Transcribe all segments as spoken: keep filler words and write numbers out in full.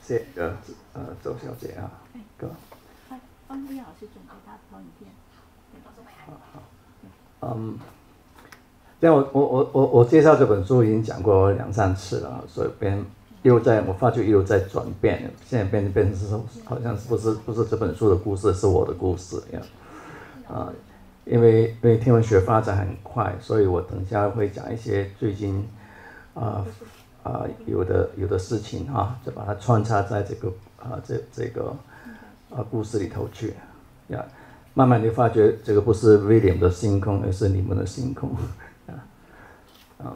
谢谢呃呃周小姐啊，哥。 帮叶老师准备他的投影片。 好好，嗯，这样我我我我我介绍这本书已经讲过两三次了，所以变又在我发觉又在转变，现在变变成是好像是不是不是这本书的故事，是我的故事一样，啊，因为因为天文学发展很快，所以我等一下会讲一些最近啊。啊、呃，有的有的事情哈、啊，就把它穿插在这个啊这这个啊故事里头去，呀，慢慢你发觉这个不是威廉的星空，而是你们的星空，啊，嗯，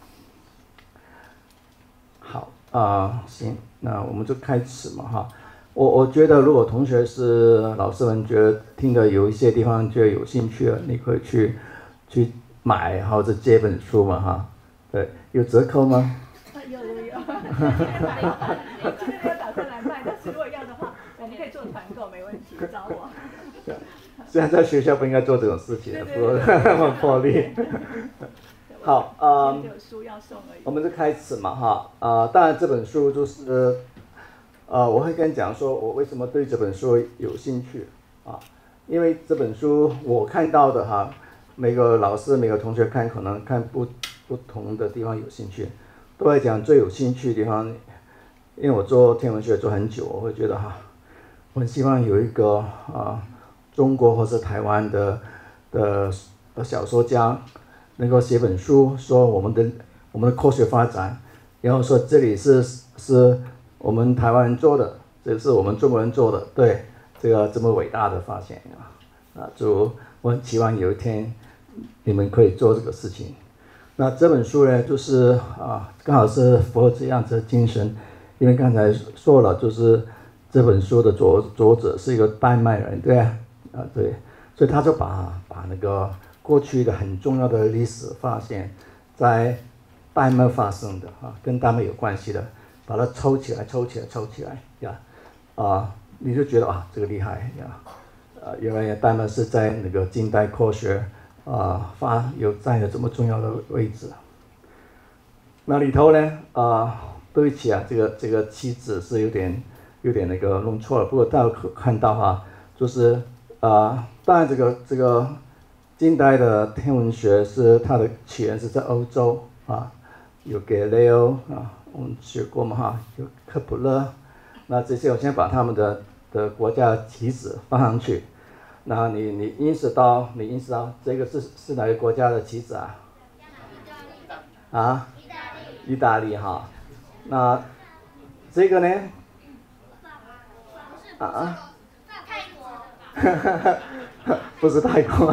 好啊、呃，行，那我们就开始嘛哈。我我觉得如果同学是老师们觉得听的有一些地方觉得有兴趣了，你可以去去买或者借本书嘛哈。对，有折扣吗？ 有有有，今天买今天没有打算来卖，但是如果要的话，我们可以做团购，没问题，找我。 虽然在学校不应该做这种事情，不过那么破例。好，嗯，我们就开始嘛哈，啊、呃，当然这本书就是，呃，我会跟你讲说我为什么对这本书有兴趣啊，因为这本书我看到的哈，每个老师每个同学看可能看不不同的地方有兴趣。对我来讲最有兴趣的地方，因为我做天文学做很久，我会觉得哈，我很希望有一个啊中国或是台湾的的小说家能够写本书，说我们的我们的科学发展，然后说这里是是我们台湾人做的，这是我们中国人做的，对这个这么伟大的发现啊啊，就我很期望有一天你们可以做这个事情。那这本书呢，就是啊，刚好是符合这样子的精神，因为刚才说了，就是这本书的作作者是一个丹麦人，对啊，啊对，所以他就把把那个过去的很重要的历史发现，在丹麦发生的啊，跟丹麦有关系的，把它抽起来，抽起来，抽起来呀，啊，你就觉得啊，这个厉害呀，啊，原来丹麦是在那个近代科学。啊，发有占有这么重要的位置。那里头呢，啊、呃，对不起啊，这个这个妻子是有点有点那个弄错了。不过大家可看到哈，就是啊、呃，当然这个这个近代的天文学是它的起源是在欧洲啊，有伽利略啊，我们学过嘛哈，有克普勒。那这些我先把他们的的国家旗子放上去。那你你意识到，你意识到这个是是哪个国家的旗子啊？啊？意大利哈。那这个呢？啊？泰国。不是泰国。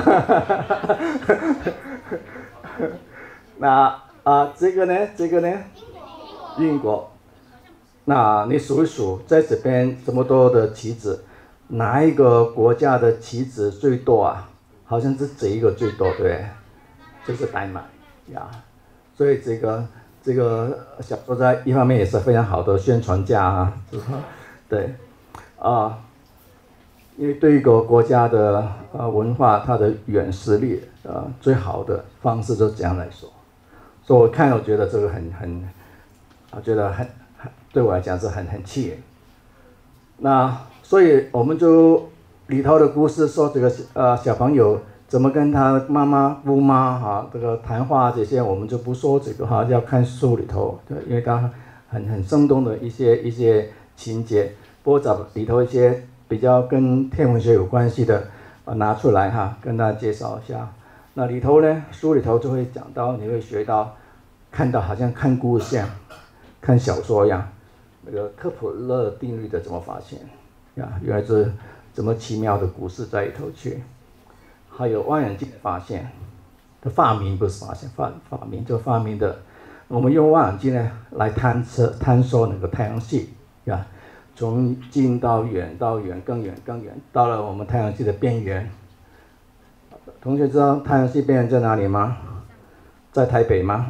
那啊，这个呢？这个呢？英国。那你数一数，在这边这么多的旗子。哪一个国家的棋子最多啊？好像是这一个最多，对不对？就是丹麦呀。所以这个这个小说在一方面也是非常好的宣传家啊，是吧？对，啊，因为对一个国家的呃文化，它的软实力，呃，最好的方式就是这样来说。所以我看，我觉得这个很很，我觉得很很对我来讲是很很气人。那所以我们就里头的故事说这个呃小朋友怎么跟他妈妈姑妈哈这个谈话这些我们就不说这个哈，要看书里头，对，因为它很很生动的一些一些情节，不过找里头一些比较跟天文学有关系的啊拿出来哈，跟大家介绍一下。那里头呢，书里头就会讲到，你会学到，看到好像看故事一样，看小说一样。那个克普勒定律的怎么发现呀？原来是这么奇妙的故事在里头去。还有望远镜的发现的发明，不是发现发发明就发明的。我们用望远镜呢来探测探索那个太阳系呀，从近到远到远更远更远，到了我们太阳系的边缘。同学知道太阳系边缘在哪里吗？在台北吗？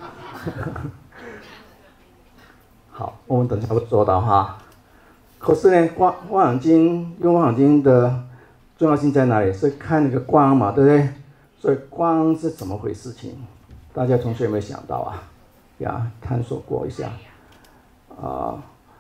好，我们等一下会说到哈。可是呢，望望远镜用望远镜的重要性在哪里？是看那个光嘛，对不对？所以光是怎么回事情？大家同学有没有想到啊？呀，探索过一下啊、呃。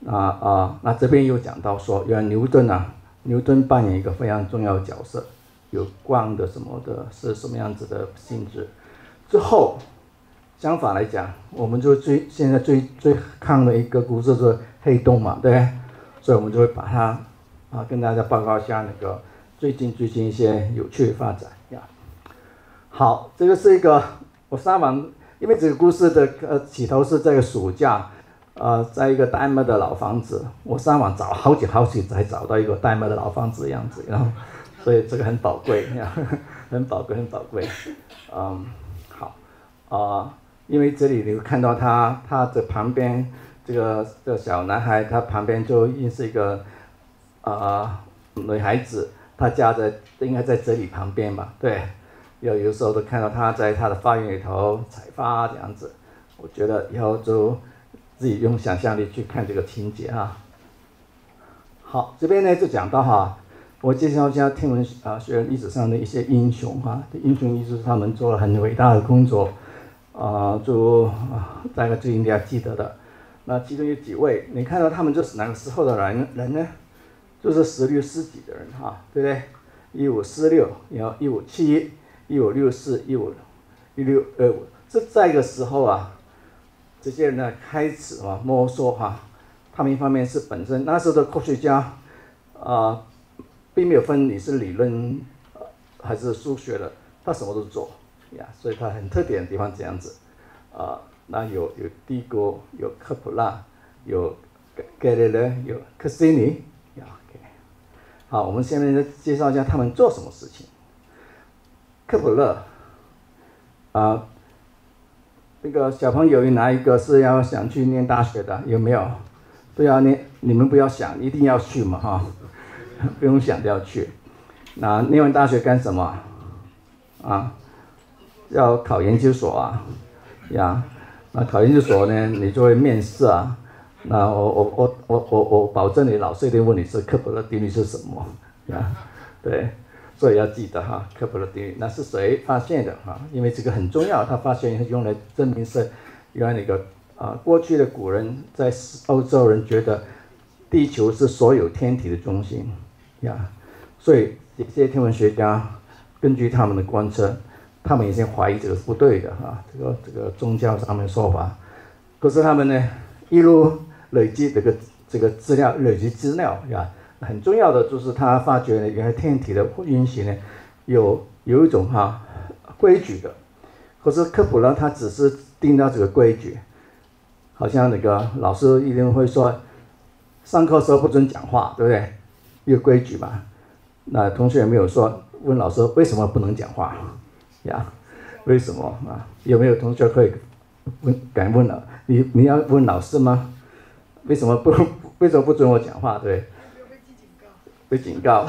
那啊、呃，那这边又讲到说，原来牛顿啊，牛顿扮演一个非常重要的角色，有光的什么的，是什么样子的性质。之后，相反来讲，我们就最现在最最看的一个故事是黑洞嘛，对不对？所以我们就会把它啊跟大家报告一下那个最近最近一些有趣的发展呀。好，这个是一个我上网，因为这个故事的呃起头是这个暑假。呃，在一个丹麦的老房子，我上网找好几好几才找到一个丹麦的老房子的样子，然后，所以这个很宝贵，很宝贵，很宝贵。嗯，好，啊、呃，因为这里你会看到他，他的旁边这个这个小男孩，他旁边就应是一个呃女孩子，她家在应该在这里旁边吧？对，有有时候都看到他在他的花园里头采花这样子，我觉得以后就。自己用想象力去看这个情节哈。好，这边呢就讲到哈，我介绍一下天文啊学历史上的一些英雄哈，英雄意思是他们做了很伟大的工作，啊，就啊大概就应该记得的。那其中有几位，你看到他们就是哪个时候的人人呢？就是十六世纪的人哈，对不对？一五四六，然后一五七一，一五六四，一五一六二五，这在一个时候啊。这些人呢开始啊摸索哈、啊，他们一方面是本身那时候的科学家，啊、呃，并没有分你是理论、呃、还是数学的，他什么都做呀，所以他很特点的地方这样子，啊、呃，那有有第哥，有科普拉，有伽利略，有科西尼呀 ，OK， 好，我们下面再介绍一下他们做什么事情。科普勒，啊、呃。那个小朋友有哪一个是要想去念大学的？有没有？对啊，你你们不要想，一定要去嘛哈，不用想都要去。那念完大学干什么？啊，要考研究所啊，呀，那考研究所呢，你就会面试啊。那我我我我我我保证你，老师一定问你是科普勒定律是什么呀？对。所以要记得哈，科普勒定律那是谁发现的哈？因为这个很重要，他发现用来证明是原来那个啊、呃、过去的古人在欧洲人觉得地球是所有天体的中心呀，所以这些天文学家根据他们的观测，他们已经怀疑这个是不对的哈，这个这个宗教上面的说法，可是他们呢一路累积这个这个资料，累积资料呀。很重要的就是他发觉呢，原来天体的运行呢，有有一种哈、啊、规矩的，可是科普勒他只是定到这个规矩，好像那个老师一定会说，上课时候不准讲话，对不对？一个规矩嘛。那同学有没有说问老师为什么不能讲话？呀，为什么啊？有没有同学可以问敢问了？你你要问老师吗？为什么不为什么不准我讲话？对？被警告，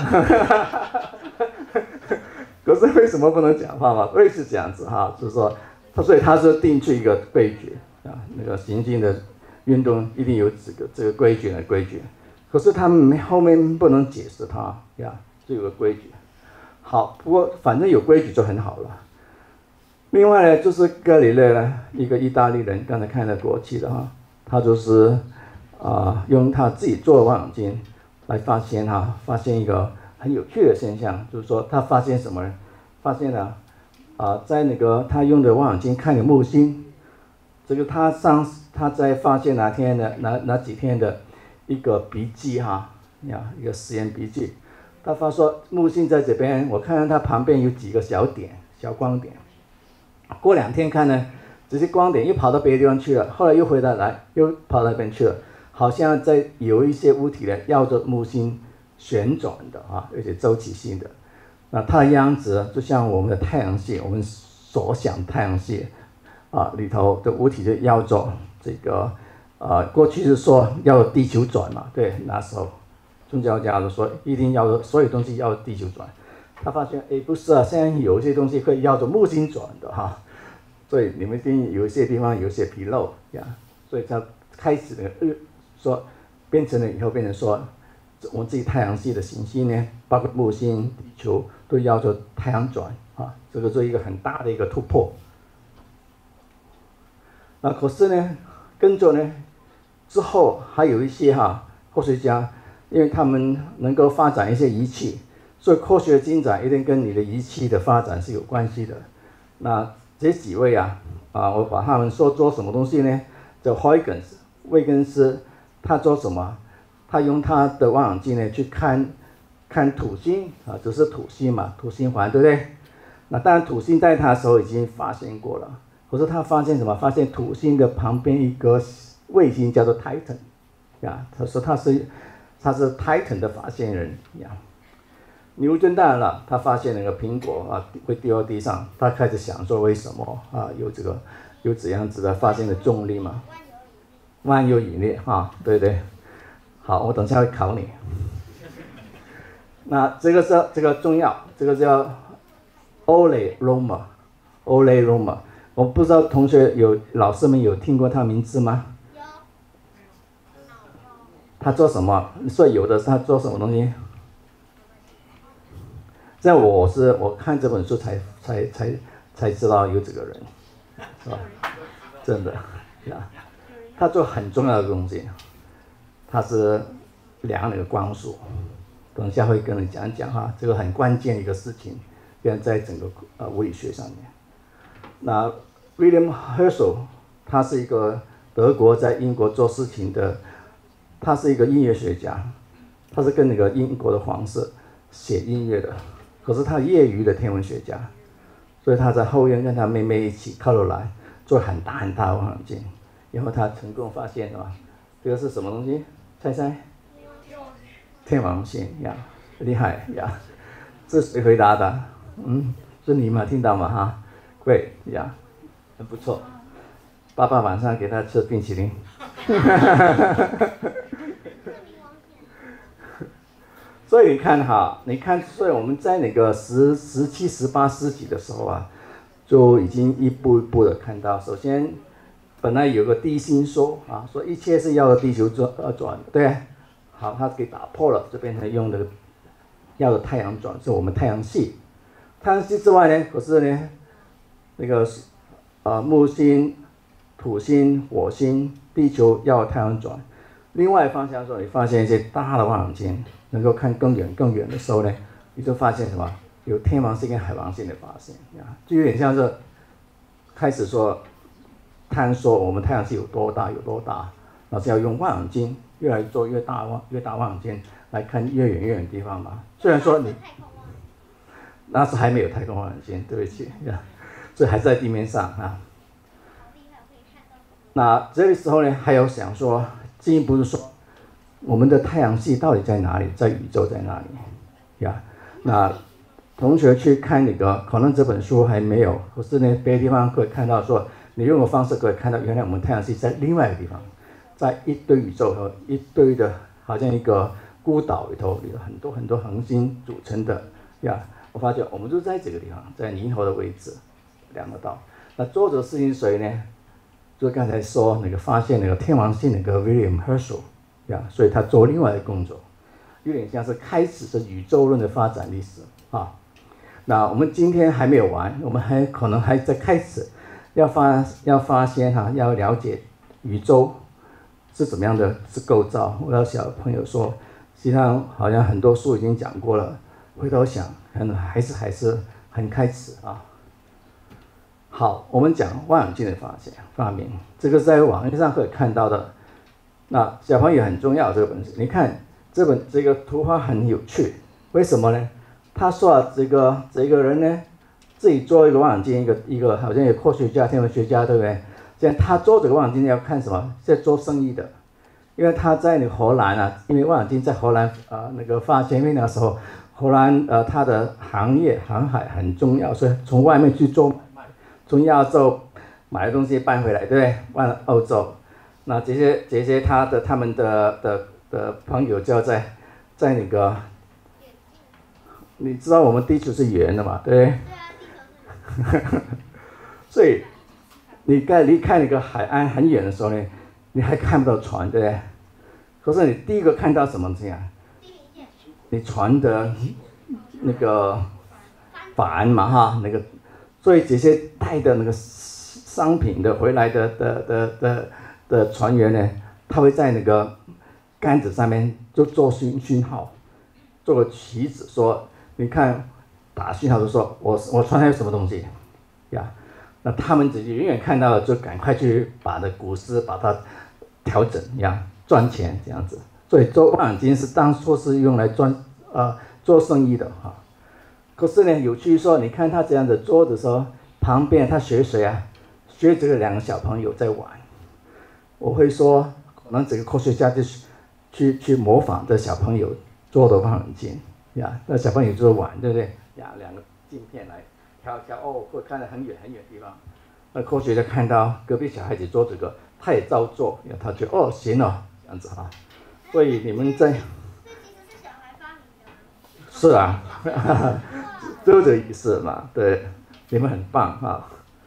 可是为什么不能讲话嘛？为是这样子哈，就是说，他所以他是定出一个规矩啊，那个行进的运动一定有这个这个规矩的规矩，可是他们后面不能解释它呀，这个规矩。好，不过反正有规矩就很好了。另外呢，就是伽利略呢，一个意大利人，刚才看到国旗的哈，他就是啊、呃，用他自己做的望远镜。来发现哈、啊，发现一个很有趣的现象，就是说他发现什么呢？发现了啊、呃，在那个他用的望远镜看的木星，这个他上他在发现哪天的哪哪几天的一个笔记哈，呀，一个实验笔记，他发说木星在这边，我看到它旁边有几个小点小光点，过两天看呢，这些光点又跑到别的地方去了，后来又回到来，又跑到那边去了。好像在有一些物体呢，绕着木星旋转的啊，而且周期性的。那它的样子就像我们的太阳系，我们所想太阳系啊里头的物体就绕着这个啊，过去是说要地球转嘛，对，那时候宗教家都说一定要所有东西要地球转。他发现哎不是啊，现在有一些东西可以绕着木星转的哈、啊，所以你们一定有一些地方有一些纰漏呀，所以他开始的呃。说变成了以后变成说，我们自己太阳系的行星呢，包括木星、地球，都要着太阳转啊，这个是一个很大的一个突破。那可是呢，跟着呢， 之后还有一些哈科学家，因为他们能够发展一些仪器，所以科学进展一定跟你的仪器的发展是有关系的。那这几位啊，啊，我把他们说做什么东西呢？叫 Huygens 魏根斯，他做什么？他用他的望远镜呢去看看土星啊，这是土星嘛，土星环，对不对？那当然土星在他的时候已经发现过了，可是他发现什么？发现土星的旁边一个卫星叫做 Titan， 呀，他说他是他是 Titan 的发现人呀。牛顿当然了，他发现那个苹果啊会掉到地上，他开始想说为什么啊有这个有这样子的发现的重力嘛？万有引力啊，对对。好，我等一下会考你。那这个是这个重要，这个叫 Ole Romer，Ole Romer， 我不知道同学有老师们有听过他名字吗？有。他做什么？你说有的，他做什么东西？在我是我看这本书才才才才知道有这个人，是吧？真的，呀，他做很重要的东西，他是量那个光速，等一下会跟你讲讲哈，这个很关键的一个事情，现在在整个呃物理学上面。那 William Herschel 他是一个德国在英国做事情的，他是一个音乐学家，他是跟那个英国的皇室写音乐的。可是他业余的天文学家，所以他在后院跟他妹妹一起靠落来做很大很大的望远镜，然后他成功发现了，这个是什么东西？猜猜？天王星呀，厉害呀！这是谁回答的？嗯，是你吗？听到吗？哈，对呀，很不错。爸爸晚上给他吃冰淇淋。所以你看哈，你看，所以我们在那个十、十七、十八世纪的时候啊，就已经一步一步的看到。首先，本来有个地心说啊，说一切是绕着地球转呃转，对，好，它给打破了，就变成用那个绕着太阳转，是我们太阳系。太阳系之外呢，可是呢，那个呃木星、土星、火星、地球绕着太阳转。另外方向说，你发现一些大的望远镜。能够看更远更远的时候呢，你就发现什么？有天王星跟海王星的发现啊，就有点像是开始说探索我们太阳系有多大有多大，然后是要用望远镜越来做越大望越大望远镜来看越远越远的地方嘛。虽然说你那时还没有太空望远镜，对不起呀，所以还在地面上啊。那这个时候呢，还有想说进一步是说。我们的太阳系到底在哪里？在宇宙在哪里？呀，那同学去看那个，可能这本书还没有，可是呢，别的地方可以看到说，你用的方式可以看到，原来我们太阳系在另外一个地方，在一堆宇宙和一堆的，好像一个孤岛里头，有很多很多恒星组成的呀。我发觉我们就在这个地方，在银河的位置，量得到。那做这个事情谁呢？就刚才说那个发现那个天王星那个 William Herschel。呀，所以他做另外的工作，有点像是开始是宇宙论的发展历史啊。那我们今天还没有完，我们还可能还在开始，要发要发现哈、啊，要了解宇宙是怎么样的是构造。我要小朋友说，实际上好像很多书已经讲过了，回头想，可能还是还是很开始啊。好，我们讲望远镜的发现发明，这个在网页上可以看到的。那小朋友很重要这个本事，你看这本这个图画很有趣，为什么呢？他说啊，这个这个人呢，自己做一个望远镜，一个一个好像有科学家、天文学家，对不对？现在他做这个望远镜要看什么？在做生意的，因为他在那个荷兰啊，因为望远镜在荷兰啊、呃、那个发现，因为那时候荷兰呃它的行业航海很重要，所以从外面去做买卖，从亚洲买的东西搬回来，对不对？搬到欧洲。那这些这些他的他们的的的朋友就要在在那个，你知道我们地球是圆的嘛，对不对？所以你该离开那个海岸很远的时候呢，你还看不到船，对不对？可是你第一个看到什么这样？你船的那个帆嘛哈，那个，所以这些带的那个商品的回来的的的的。的船员呢， 他会在那个杆子上面就做讯讯号，做个旗子说，你看打讯号就说我我船上有什么东西呀，那他们自己远远看到了就赶快去把那股市把它调整呀，赚钱这样子。所以做望远镜是当初是用来赚呃做生意的哈。可是呢，有趣说，你看他这样子做的时候，旁边他学谁啊？学这个两个小朋友在玩。我会说，可能这个科学家就去去模仿这小朋友做的望远镜呀，那小朋友就玩，对不对？呀，两个镜片来调调哦，会看得很远很远的地方。那科学家看到隔壁小孩子做这个，他也照做，呀，他就哦行了，这样子哈。所以你们在，是啊，就这意思嘛，对，你们很棒啊。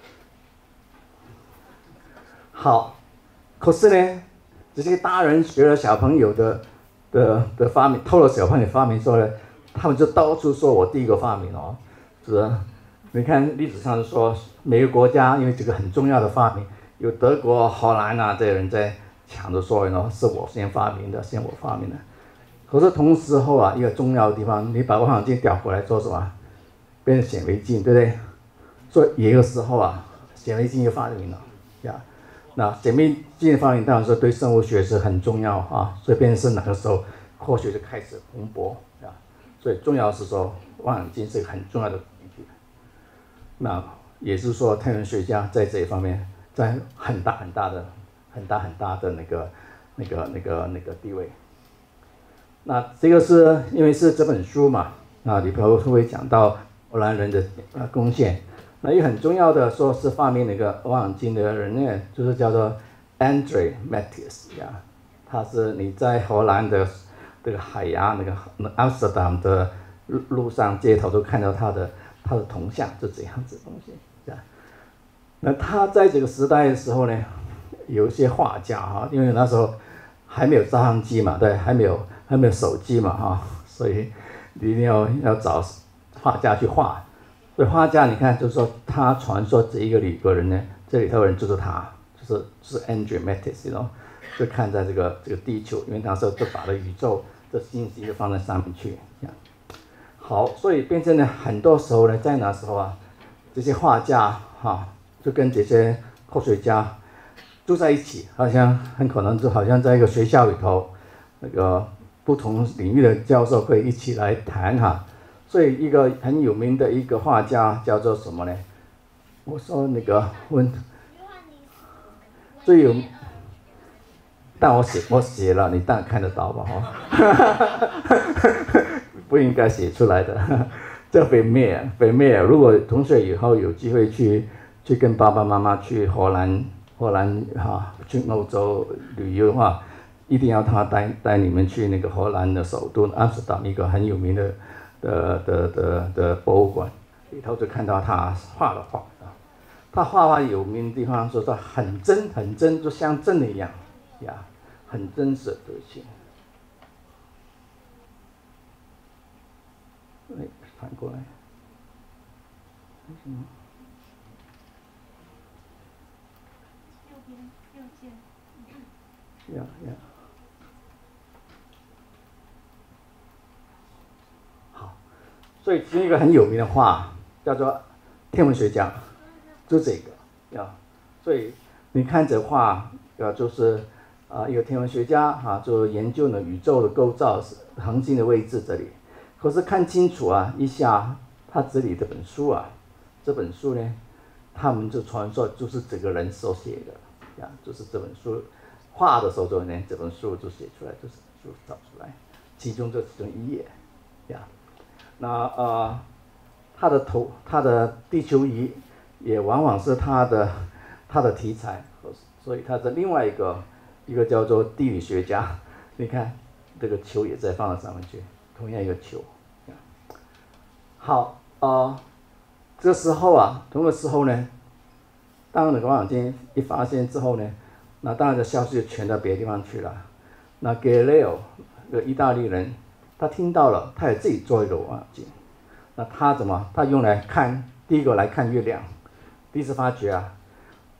好，可是呢，这些大人学了小朋友的的的发明，偷了小朋友发明之后呢，他们就到处说我第一个发明哦，是吧？你看历史上说每个国家因为这个很重要的发明，有德国、荷兰啊这些人在抢着说呢，是我先发明的，先我发明的。可是同时候啊，一个重要的地方，你把望远镜调回来做什么？变成显微镜，对不对？所以有个时候啊，显微镜就发明了呀。那显微镜的发明当然是对生物学是很重要啊，所以变成是那个时候科学就开始蓬勃啊。所以重要是说望远镜是一个很重要的工具。那也是说太阳学家在这一方面在很大很大的、很大很大的那个、那个、那个、那个地位。那这个是因为是这本书嘛，那里头会讲到荷兰人的呃贡献。那也很重要的说是发明那个望远镜的人呢，就是叫做 André Matthias 呀，他是你在荷兰的这个海牙那个阿姆斯特丹的路上街头都看到他的他的铜像，就这样子的东西呀。那他在这个时代的时候呢，有一些画家哈，因为那时候还没有照相机嘛，对，还没有还没有手机嘛哈，所以你一定要要找画家去画。所以画家你看，就是说他传说这一个里国人呢，这里头的人就是他，就是是 André Matthias， you know， 就看在这个这个地球，因为那时候就把这宇宙的信息就放在上面去，这样。好，所以变成了很多时候呢，在那时候啊，这些画家哈、啊，就跟这些科学家住在一起，好像很可能就好像在一个学校里头，那个不同领域的教授可以一起来谈哈、啊。所以一个很有名的一个画家叫做什么呢？我说那个问最有，但我写我写了，你当然看得到吧？哈，不应该写出来的。叫北梅尔，北梅尔。如果同学以后有机会去去跟爸爸妈妈去荷兰，荷兰哈、啊，去欧洲旅游的话，一定要他带带你们去那个荷兰的首都阿姆斯特丹一个很有名的。的的的的博物馆里头就看到他画的画啊，他画画有名的地方说是很真很真，就像真的一样呀，很真实的东西。哎，反过来，为什么？右边右键。呀呀。所以其中一个很有名的画叫做天文学家，就这个呀。所以你看这画，呃，就是啊、呃、一个天文学家哈、啊，就研究了宇宙的构造、恒星的位置这里。可是看清楚啊，一下他这里这本书啊，这本书呢，他们就传说就是这个人所写的呀，就是这本书画的时候就呢，这本书就写出来，就是书找出来，其中这其中一页呀。那呃，他的头，他的地球仪也往往是他的他的题材，所以他的另外一个一个叫做地理学家，你看这个球也在放到上面去，同样一个球。好，呃，这时候啊，同个时候呢，当那个望远镜一发现之后呢，那当然这消息就传到别的地方去了。那格雷欧，一个意大利人。他听到了，他也自己做一个望远镜。那他怎么？他用来看，第一个来看月亮。第一次发觉啊，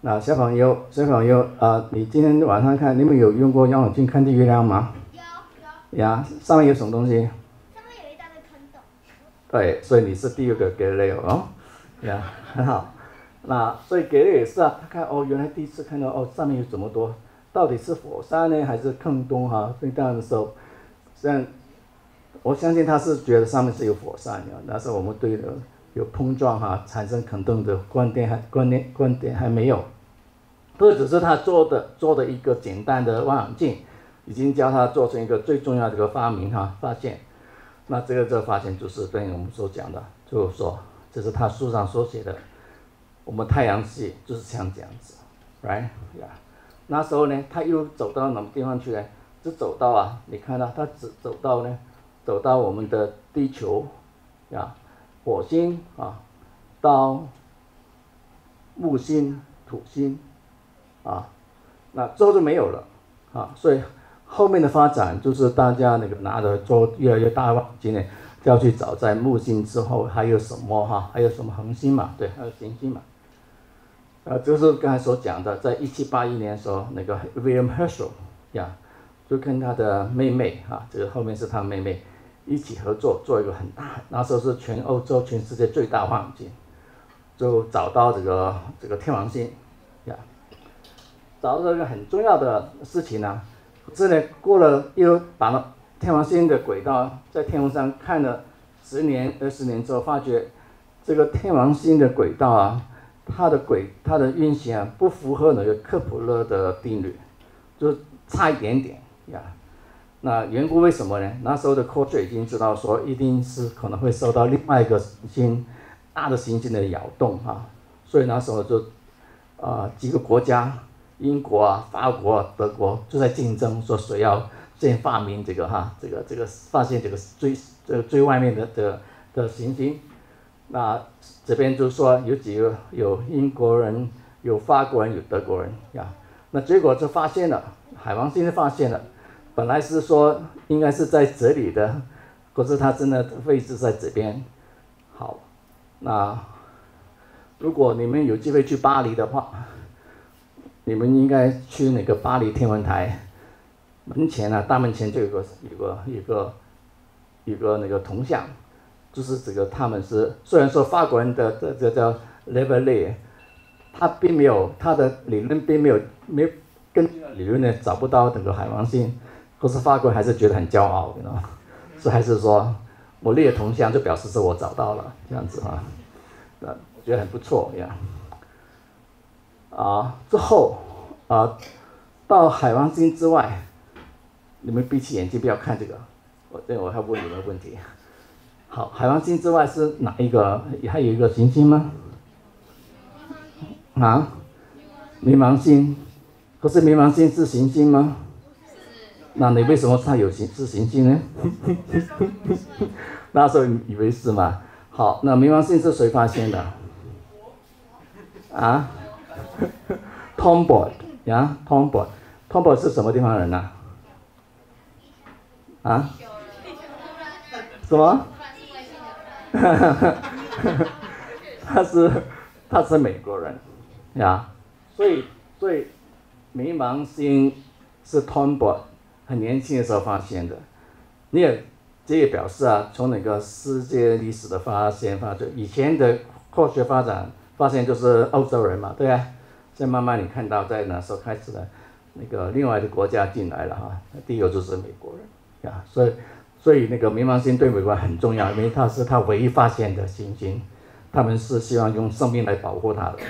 那小朋友，小朋友啊、呃，你今天晚上看，你们有用过望远镜看见月亮吗？ 有有。 呀，上面有什么东西？ 上面有一大堆坑洞。 对，所以你是第二个 Galileo 哦，呀，很好。那所以 Galileo 也是啊，他看哦，原来第一次看到哦，上面有这么多，到底是火山呢，还是坑洞哈？所以当的时候，虽然我相信他是觉得上面是有火山的，但是我们对的有碰撞哈，产生坑洞的观点还观念观点还没有。这只是他做的做的一个简单的望远镜，已经教他做成一个最重要的一个发明哈发现。那这个这个发现就是对我们所讲的，就是说这是他书上所写的，我们太阳系就是像这样子 ，right 呀、yeah ？那时候呢，他又走到哪么地方去呢？只走到啊，你看到他只走到呢，走到我们的地球呀、火星啊，到木星、土星。啊，那之后就没有了，啊，所以后面的发展就是大家那个拿着做越来越大望远镜呢，就要去找在木星之后还有什么哈，还有什么恒星嘛，对，还有行星嘛，呃，就是刚才所讲的，在一七八一年的时候，那个 William Herschel 呀，就跟他的妹妹哈，这个后面是他妹妹一起合作做一个很大，那时候是全欧洲、全世界最大望远镜，就找到这个这个天王星呀。找到这个很重要的事情呢，可是呢，过了又把天王星的轨道在天空上看了十年、二十年之后，发觉这个天王星的轨道啊，它的轨它的运行啊，不符合那个克普勒的定律，就差一点点呀。那缘故为什么呢？那时候的科学已经知道说，一定是可能会受到另外一个行星大的行星的扰动啊，所以那时候就啊、呃、几个国家。英国啊、法国啊、德国就在竞争，说谁要先发明这个哈，这个这个发现这个最这最外面的的的行星。那这边就说有几个，有英国人、有法国人、有德国人呀。那结果就发现了，海王星就发现了，本来是说应该是在这里的，可是它真的位置在这边。好，那如果你们有机会去巴黎的话。你们应该去那个巴黎天文台门前啊，大门前就有个有个有个有个那个铜像，就是这个他们是虽然说法国人的这这叫 Le Verrier， 他并没有他的理论并没有没有根据理论呢找不到那个海王星，可是法国人还是觉得很骄傲，你知道吗？所以还是说我列铜像就表示是我找到了这样子啊，那我觉得很不错呀。啊，之后啊，到海王星之外，你们闭起眼睛不要看这个，我对我还问你们问题。好，海王星之外是哪一个？还有一个行星吗？啊，冥王星。可是冥王星是行星吗？那你为什么它有行是行星呢？那时候以为是嘛。好，那冥王星是谁发现的？啊？Tom Boyd 呀 ，Tom Boyd，Tom Boyd 是什么地方人呐、啊？啊？什么？他是他是美国人呀，所以所以冥王星是 Tom Boyd 很年轻的时候发现的。你也这也表示啊，从那个世界历史的发现发觉，以前的科学发展发现就是欧洲人嘛，对啊。现在慢慢你看到，在那时候开始了，那个另外的国家进来了哈，第一个就是美国人呀，所以所以那个冥王星对美国很重要，因为它是它唯一发现的行星，他们是希望用生命来保护它的。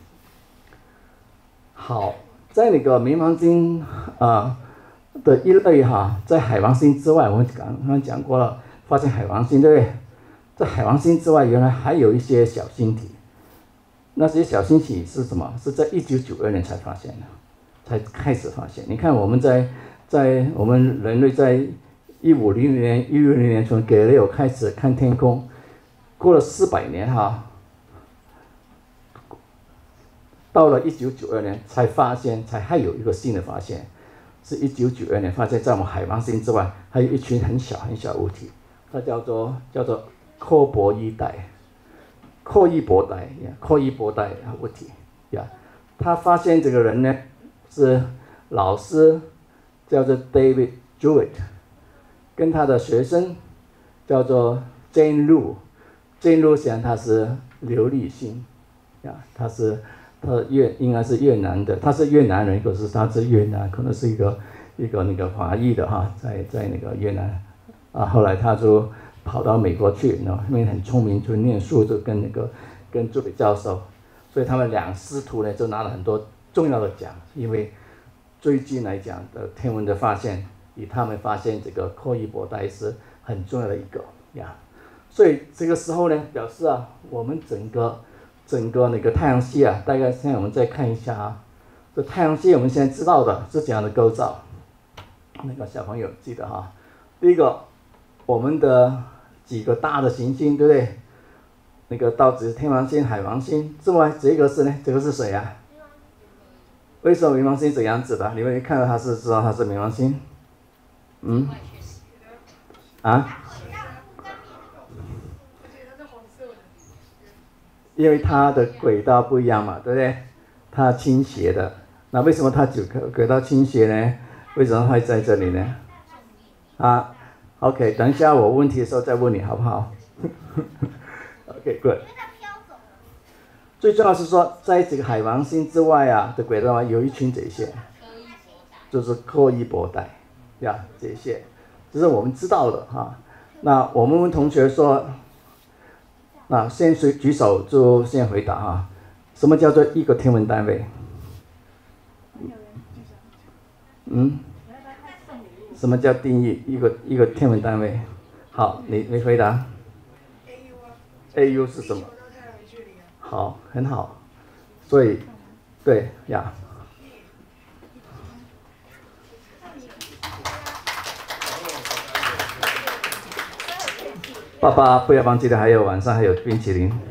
好，在那个冥王星啊、呃、的一类哈，在海王星之外，我们刚刚讲过了，发现海王星对不对？在海王星之外，原来还有一些小星体。那些小星体是什么？是在一九九二年才发现的，才开始发现。你看我们在在我们人类在一五零零年、一六零年从伽利略开始看天空，过了四百年哈，到了一九九二年才发现，才还有一个新的发现，是一九九二年发现，在我们海王星之外，还有一群很小很小的物体，它叫做叫做柯伯伊带。柯伊伯带呀，柯伊伯带物体呀， 他发现这个人呢是老师叫做 David Jewett， 跟他的学生叫做 Jane Lu。Jane Lu 实际上他是刘立新，呀，他是他越应该是越南的，他是越南人，可是他是越南，可能是一个一个那个华裔的哈，在在那个越南，啊，后来他就跑到美国去，然后因为很聪明，就念书，就跟那个跟朱比教授，所以他们两师徒呢就拿了很多重要的奖，因为最近来讲的天文的发现，以他们发现这个柯伊伯带是很重要的一个呀，所以这个时候呢，表示啊，我们整个整个那个太阳系啊，大概现在我们再看一下啊，这太阳系我们现在知道的是怎样的构造，那个小朋友记得哈，第一个我们的几个大的行星，对不对？那个到底是天王星、海王星之外，这个是呢？这个是谁啊？为什么冥王星这样子的？你们一看到它是知道它是冥王星？嗯？啊？因为它的轨道不一样嘛，对不对？它倾斜的，那为什么它就轨道倾斜呢？为什么会在这里呢？啊？ OK， 等一下我问题的时候再问你好不好？OK，good、okay, 最重要是说，在这个海王星之外啊的轨道啊，有一群这些，就是柯伊伯带呀，这些，这是我们知道的哈。那我们问同学说，那先谁举手就先回答哈。什么叫做一个天文单位？嗯？ 什么叫定义一个一个天文单位？好，你你回答。A U 啊。A U 是什么？好，很好。所以，对呀。爸爸不要忘记了，还有晚上还有冰淇淋。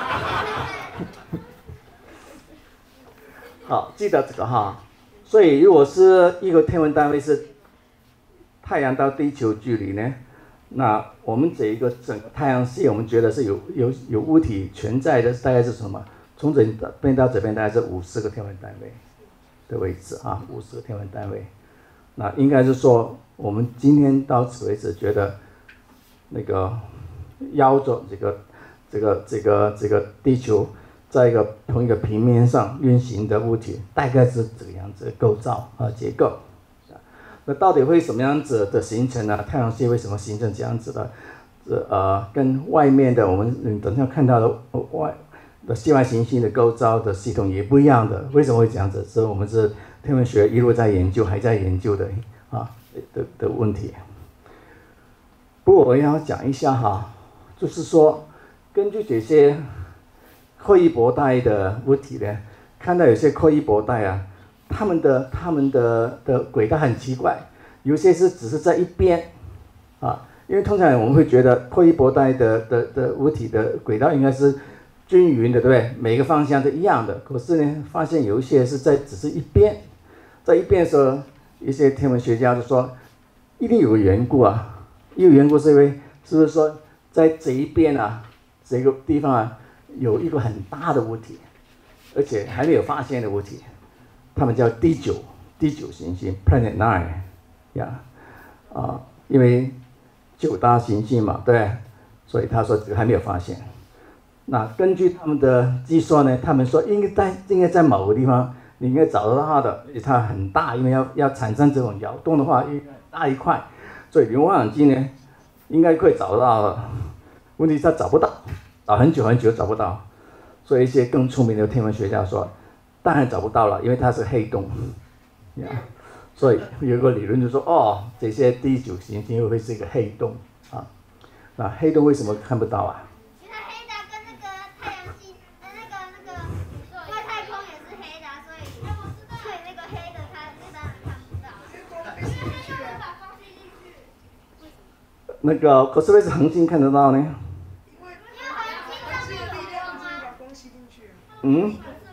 好，记得这个哈。所以，如果是一个天文单位是 太阳到地球距离呢？那我们这一个整个太阳系，我们觉得是有有有物体存在的，大概是什么？从这边到这边大概是五十个天文单位的位置啊，五十个天文单位。那应该是说，我们今天到此为止觉得那个绕着这个这个这个这个地球，在一个同一个平面上运行的物体，大概是这个样子的构造和结构。 那到底会什么样子的形成呢？太阳系为什么形成这样子的？这呃，跟外面的我们嗯等下看到的外的系外行星的构造的系统也不一样的。为什么会这样子？是我们是天文学一路在研究，还在研究的啊的的问题。不过我要讲一下哈，就是说，根据这些柯伊伯带的物体呢，看到有些柯伊伯带啊。 他们的他们的的轨道很奇怪，有些是只是在一边，啊，因为通常我们会觉得柯伊伯带的的的物体的轨道应该是均匀的，对不对？每个方向都一样的。可是呢，发现有一些是在只是一边，在一边的时候，一些天文学家就说，一定有个缘故啊，有缘故是因为是不是说在这一边啊，这个地方啊，有一个很大的物体，而且还没有发现的物体。 他们叫第九第九行星 Planet Nine， 呀，啊，因为九大行星嘛，对，所以他说这个还没有发现。那根据他们的计算呢，他们说应该在应该在某个地方，你应该找得到它的，而且它很大，因为要要产生这种摇动的话，一大一块，所以流望远镜呢应该可以找得到的。问题是他找不到，找很久很久找不到，所以一些更出名的天文学家说。 当然找不到了，因为它是黑洞，呀，所以有一个理论就说，哦，这些第九行星会不会是一个黑洞啊？那黑洞为什么看不到啊？ 因为黑的跟那个太阳系的那个那个外太空也是黑的，所以所以那个黑的它就当然看不到，因为它要把光吸进去。 那个可是为什么恒星看得到呢？ 因为恒星上面有光啊。把光吸进去。 嗯。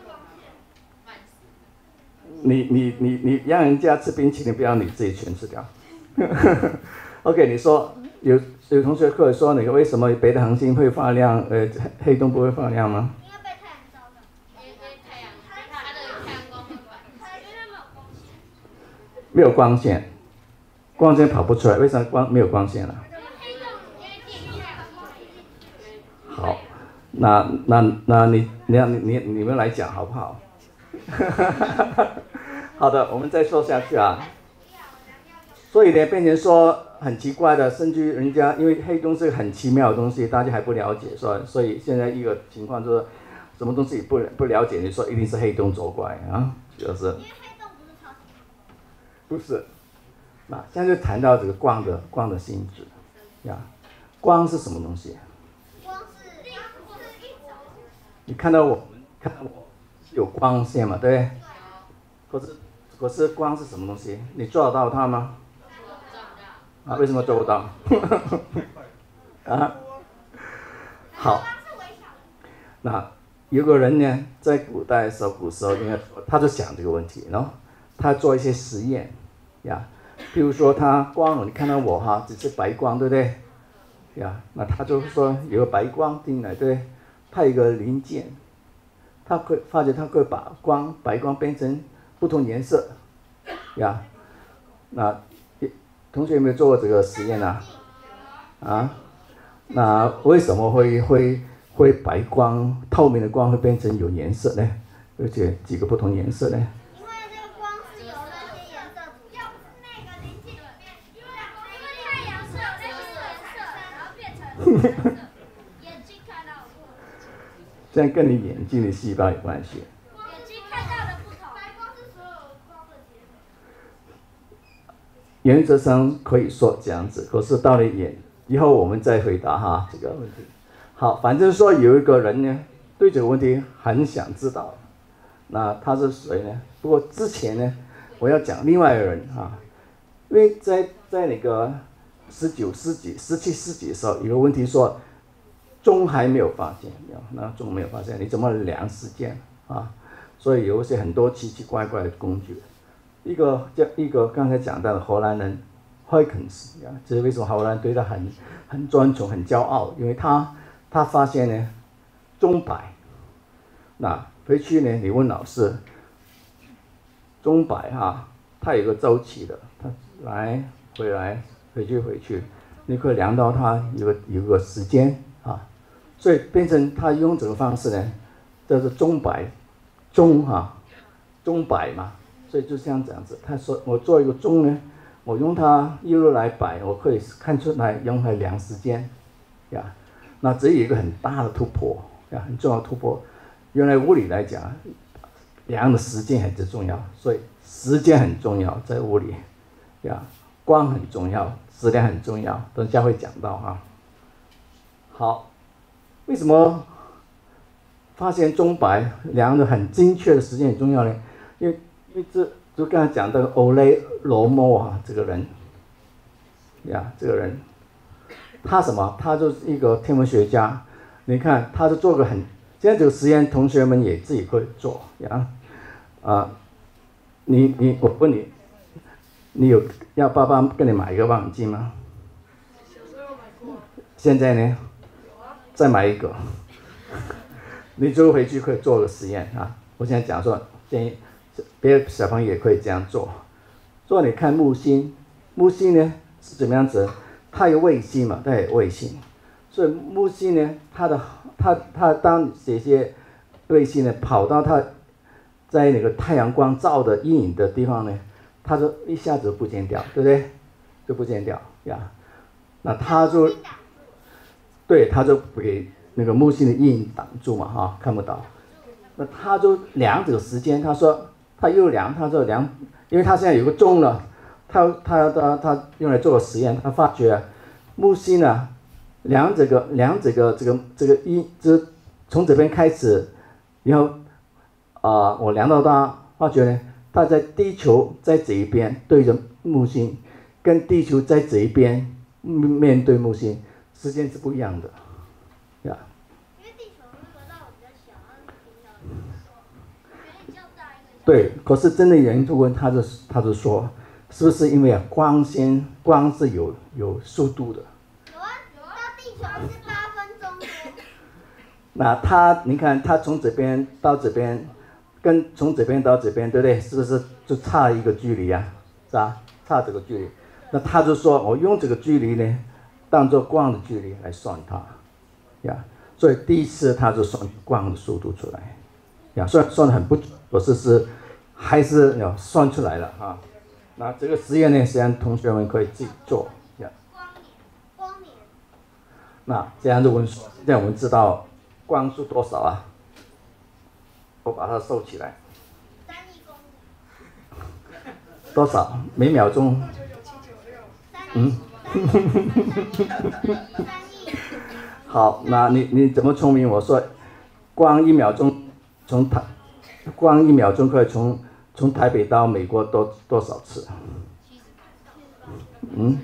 你你你你让人家吃冰淇淋，不要你自己全吃掉。OK， 你说有有同学或者说那个为什么别的恒星会发亮，呃，黑洞不会发亮吗？ 因为被太阳照到。因为太阳它的太没有光线，光线跑不出来，为什么光没有光线了？好，那那那你你你你你们来讲好不好？好的，我们再说下去啊。所以呢，变成说很奇怪的，甚至人家因为黑洞是很奇妙的东西，大家还不了解，所以所以现在一个情况就是，什么东西不不了解，你说一定是黑洞走过来啊，就是。因为黑洞不是超级。不是。那现在就谈到这个光的光的性质，呀，光是什么东西？光是你看到我，看到我有光线嘛，对不对？可是可是光是什么东西？你做得到它吗？啊，为什么做不到？啊，好。那有个人呢，在古代的时候，古时候应该他就想这个问题，然后他做一些实验，呀。比如说他光，你看到我哈，只是白光，对不对？呀，那他就说有个白光进来，对不对？它有一个零件，他会发觉他会把光白光变成不同颜色，呀，那同学有没有做过这个实验啊？啊，那为什么会会会白光透明的光会变成有颜色呢？而且几个不同颜色呢？ 眼睛看到的， 这样跟你眼睛的细胞有关系。 眼睛看到的不同。白光是所有光的结合。 原则上可以说这样子，可是到了眼以后我们再回答哈这个问题。好，反正说有一个人呢，对这个问题很想知道，那他是谁呢？不过之前呢，我要讲另外一个人哈，因为在在那个。十九世纪、十七世纪的时候，有个问题说，钟还没有发现，那钟没有发现，你怎么量时间啊？所以有一些很多奇奇怪怪的工具。一个叫一个刚才讲到的荷兰人 Huygens 呀，这是为什么荷兰对他很很尊崇、很骄傲？因为他他发现呢，钟摆。那回去呢，你问老师，钟摆哈，它有个周期的，它来回来。回去回去，你可以量到它有个有个时间啊，所以变成他用这个方式呢，叫做钟摆，钟哈，钟摆嘛，所以就像这样子。他说我做一个钟呢，我用它一路来摆，我可以看出来用来量时间，呀，那这有一个很大的突破，呀，很重要的突破。原来物理来讲，量的时间很重要，所以时间很重要在物理，呀，光很重要。质量很重要，等下会讲到哈。好，为什么发现钟摆量的很精确的时间很重要呢？因为因为这就刚才讲的欧雷罗莫啊，这个人呀，这个人他什么？他就是一个天文学家。你看，他就做个很，现在这个实验，同学们也自己会做呀。啊，你你我问你。你有要爸爸跟你买一个望远镜吗？ 小时候买过。 现在呢？再买一个。你就回去可以做个实验啊！我现在讲说，建议别的小朋友也可以这样做。做你看木星，木星呢是怎么样子？它有卫星嘛，它有卫星，所以木星呢，它的它它当这些卫星呢跑到它在那个太阳光照的阴影的地方呢。它就一下子不见掉，对不对？就不见掉呀。那它就，对，它就给那个木星的阴影挡住嘛，哈，看不到。那它就量这个时间，他说他又量，他说量，因为他现在有个钟了，他他他他用来做个实验，他发觉木星呢量这个量这个这个这个一，就是从这边开始，然后啊、呃，我量到它，发觉呢。它在地球在这一边对着木星，跟地球在这一边面对木星，时间是不一样的，呀。因为地球那个绕比较小，比较大一个。对，可是真的研究问他就他就说，是不是因为啊光纤光是有有速度的？ 有啊有啊，到地球是八分钟多。 那他你看他从这边到这边。跟从这边到这边，对不对？是不是就差一个距离啊？是差差这个距离。那他就说我用这个距离呢，当做光的距离来算它，呀，所以第一次他就算光的速度出来，呀，算算得很不准，可是是还是要算出来了哈。那这个实验呢，实际上同学们可以自己做，呀。 光年，光年。 那这样就我们说，现在我们知道光速多少啊？我把它收起来。 三亿公里。 多少？每秒钟？嗯。好，那你你怎么聪明？我说，光一秒钟从台，光一秒钟可以从从台北到美国多多少次？嗯？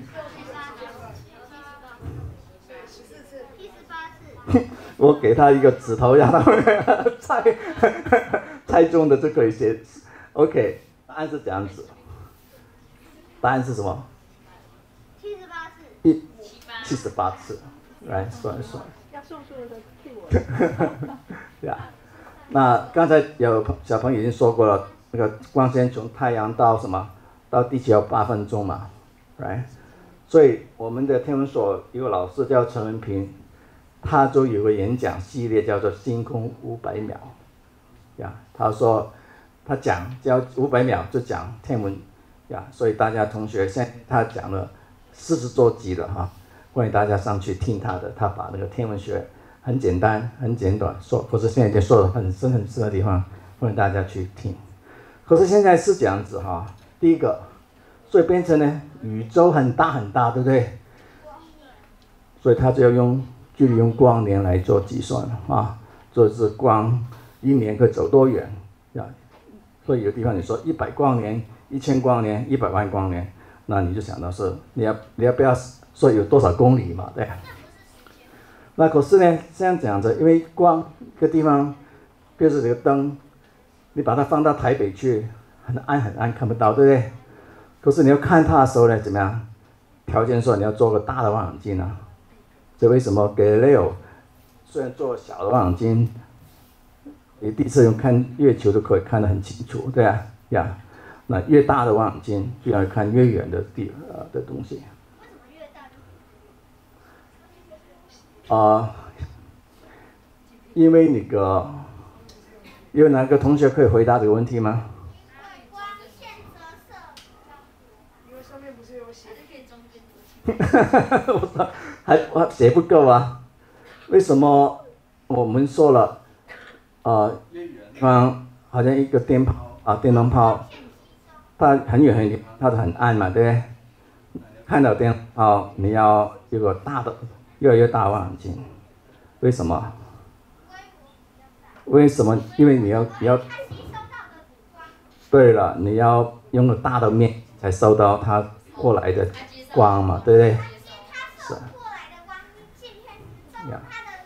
七十八次。 我给他一个指头，让他猜猜中的就可以写。OK， 答案是这样子。答案是什么？ 七十八次。 一七十八次，来算一算。 要数数的替我。 对啊，那刚才有小朋友已经说过了，那个光线从太阳到什么到地球要八分钟嘛 ，right？ 所以我们的天文所有个老师叫陈文平，他就有个演讲系列叫做《星空五百秒》，呀，他说他讲叫五百秒就讲天文，呀，所以大家同学现在他讲了四十多集了哈，欢迎大家上去听他的，他把那个天文学很简单很简短说，可是现在就说的很深很深的地方，欢迎大家去听。可是现在是这样子哈，第一个，所以变成呢宇宙很大很大，对不对？所以他就要用距离用光年来做计算啊，就是光一年可以走多远呀？所以有地方你说一百光年、一千光年、一百万光年，那你就想到是你要你要不要说有多少公里嘛？对。那可是呢，这样讲着，因为光一个地方，比如说这个灯，你把它放到台北去，很暗很暗，看不到，对不对？可是你要看它的时候呢，怎么样？条件说你要做个大的望远镜啊。这为什么Galileo虽然做小的望远镜，你第一次用看月球都可以看得很清楚，对啊，呀，那越大的望远镜就要看越远的地呃的东西。啊、呃，因为那个有哪个同学可以回答这个问题吗？ 光线折射。 因为上面不是有写，可以中间我说还我写不够啊？为什么我们说了，呃，方好像一个电泡啊，电灯泡，它很远很远，它都很暗嘛，对不对？看到电泡，你要有个大的。越来越大望远镜，为什么？为什么？因为你要你要，对了，你要用个大的面才收到它过来的光嘛，对不对？是。呀。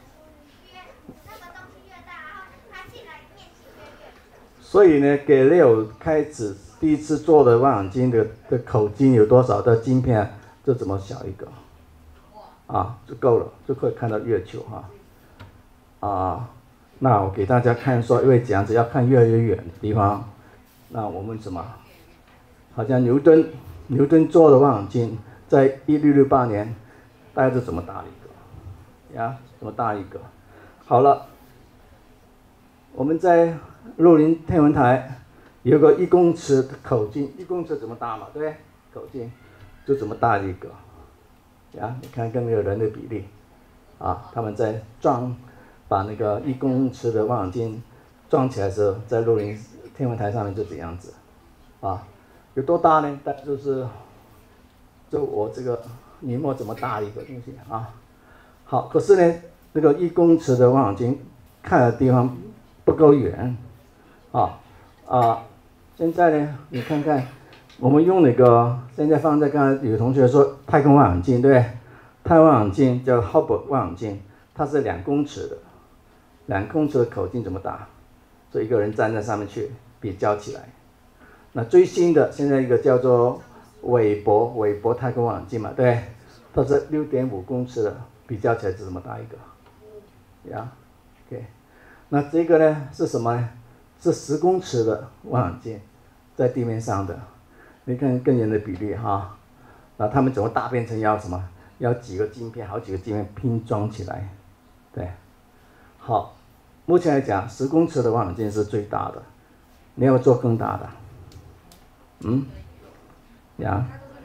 所以呢，给六开始第一次做的望远镜的的口径有多少的镜片，就这么小一个。啊，就够了，就可以看到月球哈。啊，那我给大家看说，因为这样子要看越来越远的地方，那我们什么？好像牛顿，牛顿做的望远镜，在一六六八年，大概是这么大一个，呀，这么大一个。好了，我们在鹿林天文台有个一公尺的口径，一公尺这么大嘛，对不对？口径就这么大一个。呀，你看跟那个人的比例，啊，他们在装，把那个一公尺的望远镜装起来的时候，在鹿林天文台上面就这样子，啊，有多大呢？大概就是，就我这个年末这么大一个东西啊。好，可是呢，这个一公尺的望远镜看的地方不够远，啊啊，现在呢，你看看。我们用那个现在放在刚才有同学说太空望远镜，对不对？太空望远镜叫 Hubble 望远镜，它是两公尺的，两公尺的口径这么大，所以一个人站在上面去比较起来。那最新的现在一个叫做韦伯韦伯太空望远镜嘛，对不对？它是六点五公尺的，比较起来是这么大一个，呀 ，OK。那这个呢是什么呢？是十公尺的望远镜，在地面上的。 你看更圆的比例哈，那他们怎么大变成要什么？要几个晶片，好几个晶片拼装起来，对。好，目前来讲，十公尺的望远镜是最大的，你要做更大的，嗯，呀，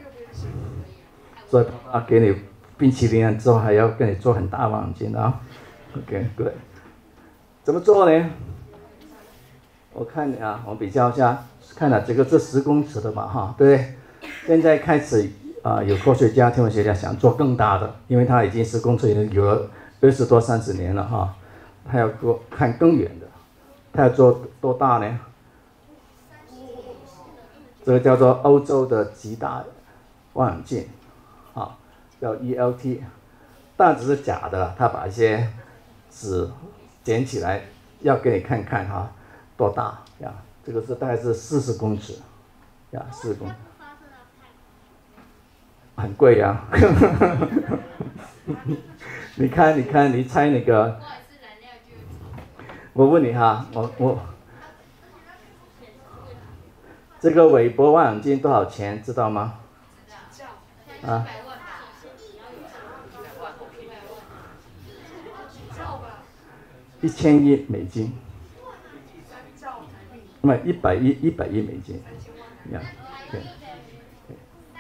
所以啊，给你冰淇淋之后还要给你做很大望远镜啊 ，OK， 对。怎么做呢？我看啊，我比较一下，看了这个是十公尺的嘛，哈，对不对？现在开始啊、呃，有科学家、天文学家想做更大的，因为它已经十公尺已经有了二十多、三十年了哈，他要做看更远的，他要做多大呢？这个叫做欧洲的极大望远镜，啊，叫 E L T， 但只是假的，他把一些纸捡起来，要给你看看哈。多大呀？这个是大概是四十公尺，呀，四十公尺，很贵呀。你看，你看，你猜那个？我问你哈，我我这个韦伯望远镜多少钱？知道吗？啊？一千亿美金。那么一百亿一百亿美金，呀，对，对，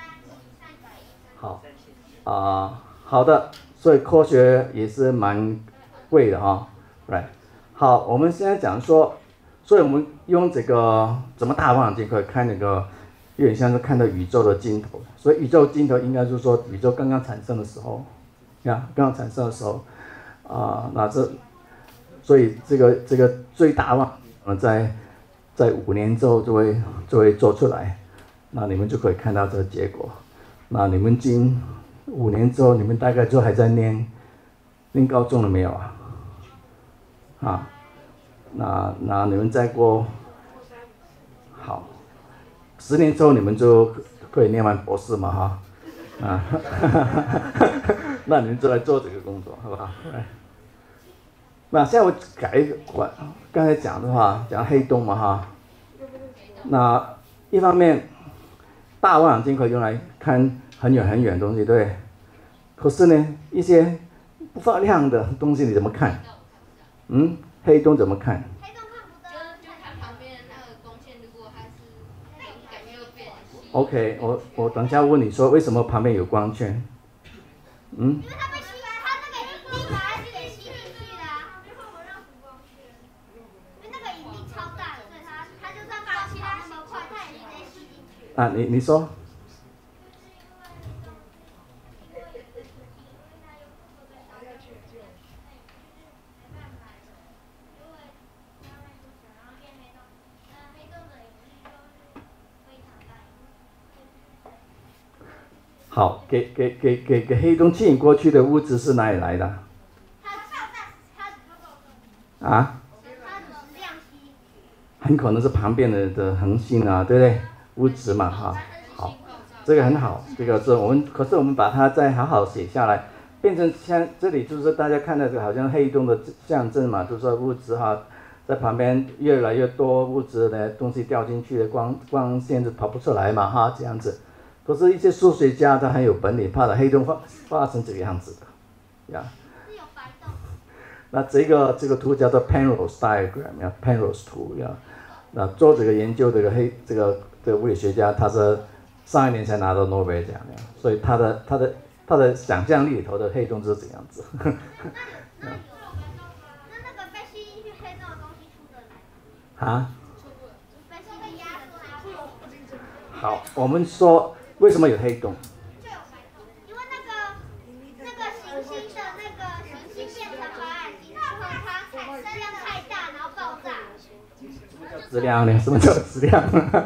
好，啊、呃，好的，所以科学也是蛮贵的哈 ，right， 好，我们现在讲说，所以我们用这个怎么大望远镜可以看那个，有点像是看到宇宙的尽头，所以宇宙尽头应该就是说宇宙刚刚产生的时候，呀，刚刚产生的时候，啊、呃，那这，所以这个这个最大望，呃，在在五年之后就会就会做出来，那你们就可以看到这个结果。那你们今五年之后，你们大概就还在念念高中了没有啊？啊，那那你们再过好十年之后，你们就可以念完博士嘛哈啊，那你们就来做这个工作，好不好？那现在我改一个，我刚才讲的话，讲黑洞嘛哈。那一方面，大望远镜可以用来看很远很远的东西，对不对？可是呢，一些不发亮的东西你怎么看？嗯，黑洞怎么看？ 黑洞看不到，就看旁边的那个光线，如果它是敏感又变细。 OK， 我我等一下问你说为什么旁边有光圈？嗯？ 因为它被吸，它那个引力把它给吸进去了、啊。因为那个引力超大的，所以它它就算光其他那么快，它也是被吸进去。 啊，你你说？好，给给给给给黑洞吸引过去的物质是哪里来的？啊？很可能是旁边的的恒星啊，对不对？物质嘛，哈，好，这个很好，这个是我们，可是我们把它再好好写下来，变成像这里就是大家看到这个好像黑洞的象征嘛，就是说物质哈，在旁边越来越多物质的东西掉进去的光光线就跑不出来嘛，哈，这样子。可是，一些数学家他很有本领，怕的黑洞发发成这个样子的，呀。 是有白洞。 那这个这个图叫做 Penrose diagram， 呀 ，Penrose 图呀。那做这个研究这个黑这个这个物理学家，他是上一年才拿到诺贝尔奖的，所以他的他的他的想象力里头的黑洞就是这样子。 那那那个被吸进去黑洞的东西出得来吗？ 啊？ 被吸进压缩它。 好，我们说。为什么有黑洞？ 就有白洞，因为那个那个行星的那个行星变成白矮星之后，它质量太大，然后爆炸。 质量呢？什么叫质量？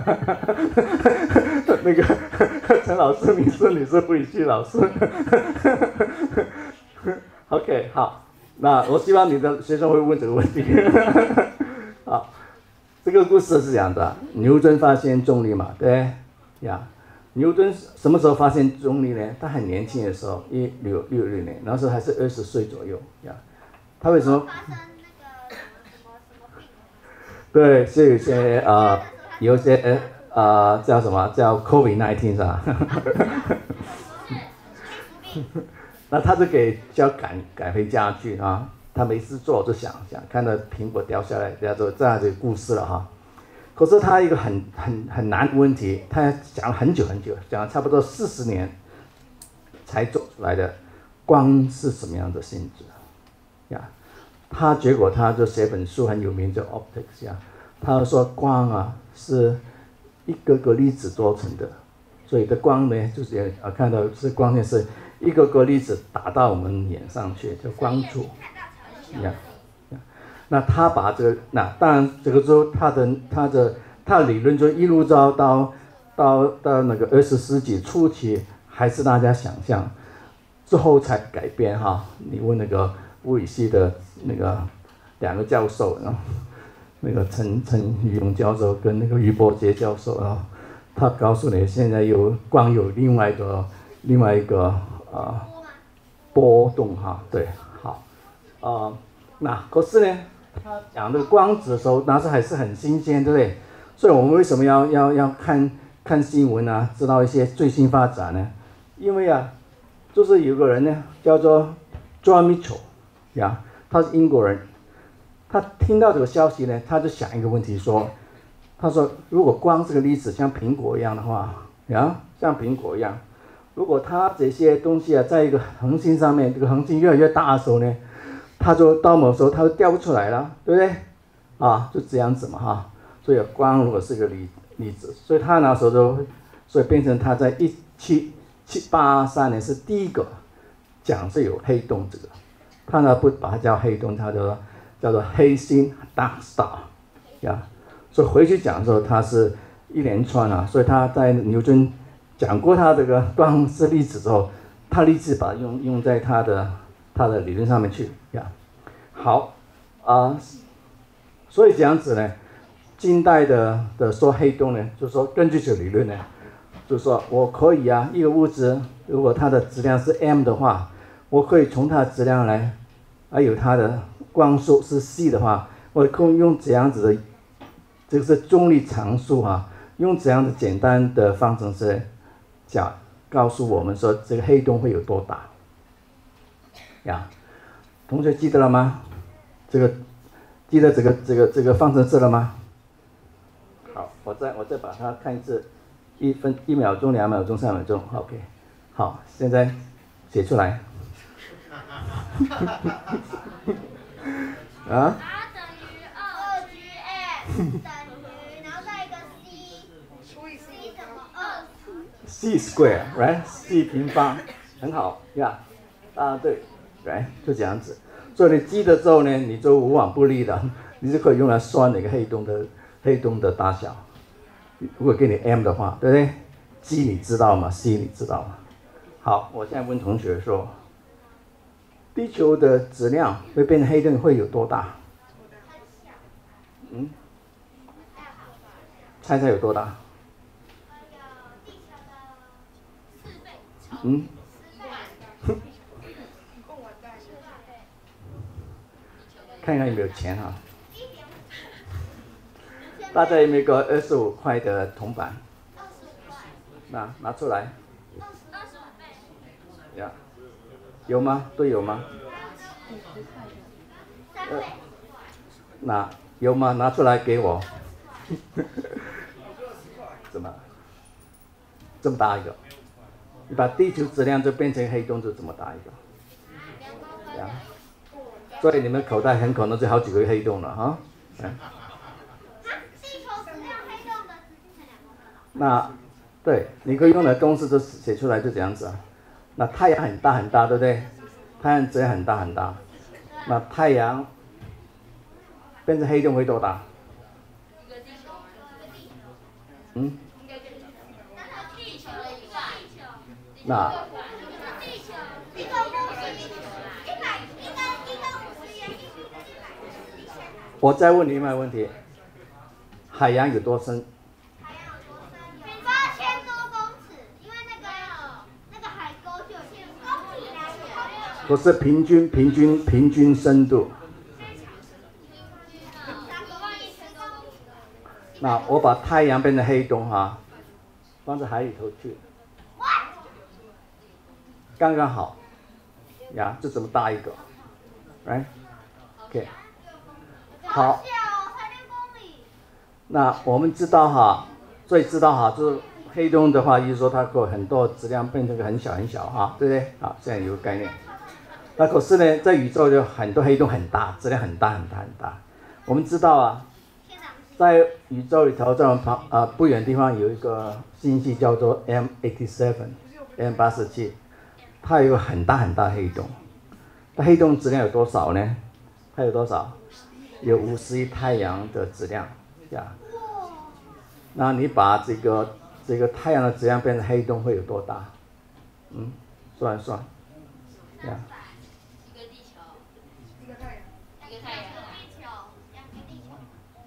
那个陈老师，你是你是物理系老师。OK， 好，那我希望你的学生会问这个问题。好，这个故事是这样的：牛顿发现重力嘛，对呀。牛顿什么时候发现重力呢？他很年轻的时候，一六六六年，那时候还是二十岁左右呀。他为什么？ 发生那个什么什么什么病？ 对，是有些啊、呃，有些呃呃叫什么叫 COVID 十九 是吧？那他就给就要赶赶回家去啊，他没事做就想想看到苹果掉下来，叫做这样的故事了哈。可是他一个很很很难的问题，他讲了很久很久，讲了差不多四十年才走出来的光是什么样的性质呀？他结果他就写本书很有名叫 Optics 呀，他说光啊是一个个粒子做成的，所以的光呢就是啊看到是光线是一个个粒子打到我们眼上去，叫光柱呀。那他把这个，那当然这个时候他的他的他的理论就一路到到到到那个二十世纪初期，还是大家想象，之后才改变哈。你问那个物理系的那个两个教授，然后那个陈陈宇勇教授跟那个俞伯杰教授，然后他告诉你现在有光有另外一个另外一个呃波动哈，对，好，呃，那可是呢？他讲的光子的时候，那时还是很新鲜，对不对？所以我们为什么要要要看看新闻啊，知道一些最新发展呢？因为啊，就是有个人呢，叫做 John Mitchell， 呀，他是英国人，他听到这个消息呢，他就想一个问题说，他说如果光这个粒子像苹果一样的话，呀，像苹果一样，如果它这些东西啊，在一个恒星上面，这个恒星越来越大的时候呢？它就到某时候它就掉不出来了，对不对？啊，就这样子嘛哈。所以光如果是个粒粒子，所以他那时候就，所以变成他在一七七八三年是第一个讲是有黑洞这个，他呢不把它叫黑洞，他叫叫做黑星 dark star， 呀。所以回去讲的时候，他是一连串啊，所以他在牛顿讲过他这个光是粒子之后，他立即把它用用在他的。他的理论上面去呀，好啊、呃，所以这样子呢，近代的的说黑洞呢，就是说根据这个理论呢，就是说我可以啊，一个物质如果它的质量是 m 的话，我可以从它的质量来，还有它的光速是 c 的话，我可以用这样子的，这个是重力常数啊，用这样的简单的方程式讲，告诉我们说这个黑洞会有多大。呀，同学记得了吗？这个记得这个这个这个方程式了吗？好，我再我再把它看一次，一分一秒钟、两秒钟、三秒钟 ，OK。好，现在写出来。啊？ 它等于二 G M 等于，然后再一个 c 除以 c 什么二 c square right c 平方，很好呀。啊，对。对，就这样子，所以你记得之后呢，你就无往不利的，你就可以用来算那个黑洞的黑洞的大小。如果给你 m 的话，对不对 ？G 你知道吗 ？C 你知道吗？好，我现在问同学说，地球的质量会变成黑洞会有多大？嗯？猜猜有多大？嗯？看看有没有钱哈、啊，大家有没有个二十五块的铜板？拿拿出来。呀，有吗？都有吗？呃，拿有吗？拿出来给我。怎么？这么大一个？你把地球质量就变成黑洞，就这么大一个。呀。所以你们口袋很可能就好几个黑洞了哈。嗯、 地球质量黑洞的直径才两公分。 那对，你可以用的公式就写出来，就这样子啊。那太阳很大很大，对不对？太阳质量很大很大。那太阳变成黑洞会多大？嗯？那？我再问你一个问题：海洋有多深？ 海洋有多深？八千多公尺，因为那个那个海沟就有公里来不是平均平均平均深度。 那我把太阳变成黑洞哈，放在海里头去，刚刚好，呀，就这么大一个 ，right？ OK， 好。那我们知道哈，所以知道哈，就是黑洞的话，就是说它有很多质量变成很小很小哈，对不对？好，现在有个概念。那可是呢，在宇宙就很多黑洞很大，质量很大很大很大。我们知道啊，在宇宙里头，在我们旁啊不远的地方有一个星系叫做 M 八十七 M 八十七，它有一个很大很大的黑洞。那黑洞质量有多少呢？它有多少？有五十亿太阳的质量。呀，那你把这个这个太阳的质量变成黑洞会有多大？嗯，算一算。呀， 一个地球，一个太阳，一个太阳，地球，两个地球。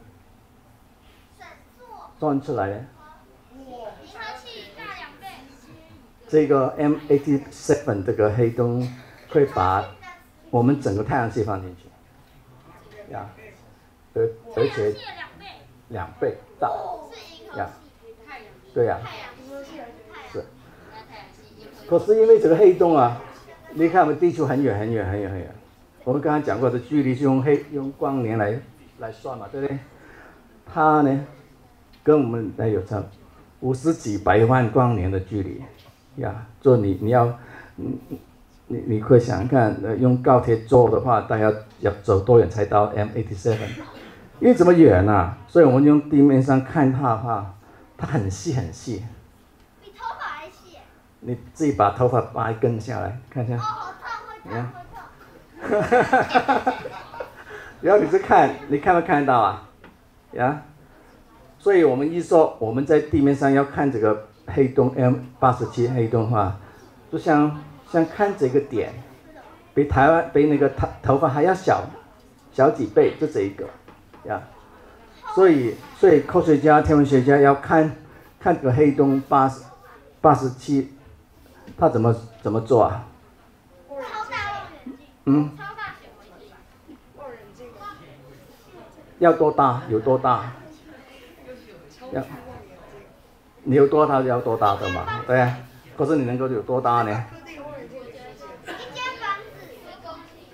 算出来呢？ 银河系大两倍。 这个 M 八十七 这个黑洞会把我们整个太阳系放进去。呀，而而且。两倍大，呀，对呀，是。可是因为这个黑洞啊，离开我们地球很远很远很远很远。我们刚才讲过的距离是用黑用光年来来算嘛，对不对？它呢，跟我们还有差五十几百万光年的距离，呀，所以你你要，你你你可以想想看，用高铁坐的话，大概要要走多远才到 M 八十七？因为这么远啊，所以我们用地面上看它的话，它很细很细。 比头发还细。 你自己把头发拔一根下来，看一下。 哦，好痛，会痛， 会痛。哈哈哈哈哈！然后你去看，你看没看到啊？呀，所以我们一说我们在地面上要看这个黑洞 M 八十七 黑洞的话，就像像看这个点，比台湾比那个头头发还要小，小几倍，就这一个。呀，所以所以科学家、天文学家要看看这个黑洞八十八十七，他怎么怎么做啊？ 超大望远镜。 嗯。 超大显微镜。 望远镜。 要多大？有多大？要。你有多大就要多大的嘛，对啊。可是你能够有多大呢？ 一间房子。